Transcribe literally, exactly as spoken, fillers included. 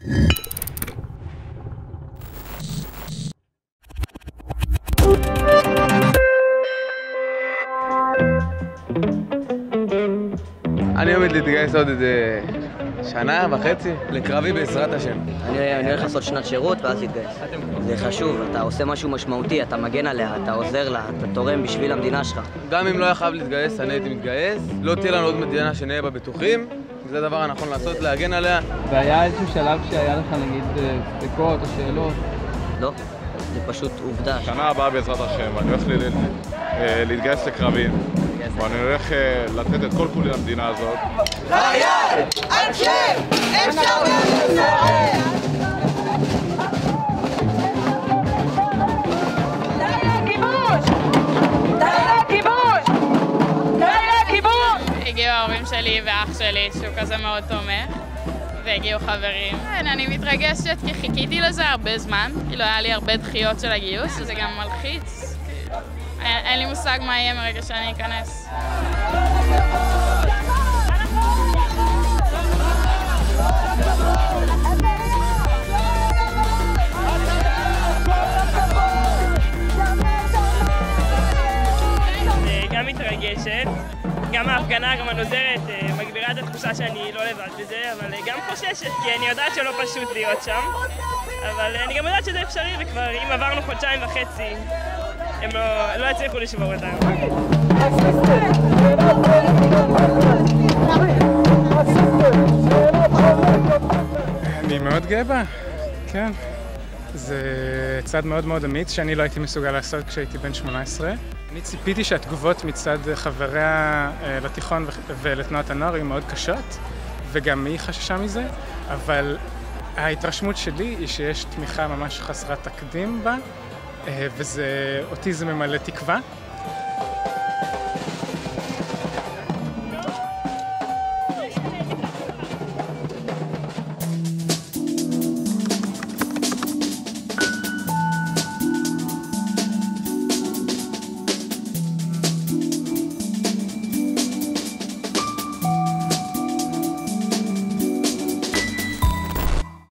אני עומד להתגייס עוד איזה שנה וחצי לקרבי בעזרת השם. אני הולך לעשות שנת שירות ואז להתגייס. זה חשוב, אתה עושה משהו משמעותי, אתה מגן עליה, אתה עוזר לה, אתה תורם בשביל המדינה שלך. גם אם לא היה חייב להתגייס, אני הייתי מתגייס. לא תהיה לנו עוד מדינה שנהיה בה בטוחים. זה הדבר הנכון לעשות, להגן עליה. והיה איזשהו שלב שהיה לך נגיד ספקות או שאלות? לא, זה פשוט עובדה. שנה הבאה בעזרת השם, אני הולך להתגייס לקרבי. ואני הולך לתת את כל כולי למדינה הזאת. חייל! על שם! אפשר לישראל! די לכיבוש! די לכיבוש! די לכיבוש! הגיעו ההורים שלי ואח שלי, שהוא כזה מאוד תומך, והגיעו חברים. אני מתרגשת כי חיכיתי לזה הרבה זמן, כאילו היה לי הרבה דחיות של הגיוס, וזה גם מלחיץ. אין לי מושג מה יהיה מרגע שאני אכנס. גם מתרגשת, גם ההפגנה, גם הנוזרת, מגבירה את התחושה שאני לא לבד בזה, אבל גם חוששת, כי אני יודעת שלא פשוט להיות שם, אבל אני גם יודעת שזה אפשרי, וכבר אם עברנו חודשיים וחצי, הם לא, לא הצליחו לשבור אותנו. אני מאוד גאה בה, כן. זה צעד מאוד מאוד אמיץ שאני לא הייתי מסוגל לעשות כשהייתי בן שמונה עשרה. אני ציפיתי שהתגובות מצד חבריה לתיכון ולתנועת הנוער היו מאוד קשות, וגם היא חששה מזה, אבל ההתרשמות שלי היא שיש תמיכה ממש חסרת תקדים בה, וזה, אותי זה ממלא תקווה,